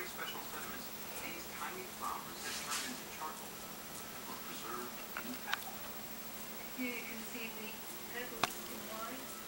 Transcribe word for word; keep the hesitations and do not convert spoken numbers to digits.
very special sediments. These tiny flowers that turn into charcoal were preserved intact. Here you can see the petals in white.